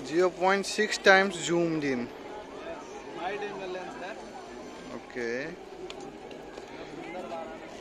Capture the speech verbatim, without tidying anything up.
zero point six times zoomed in. wide angle lens है. Okay.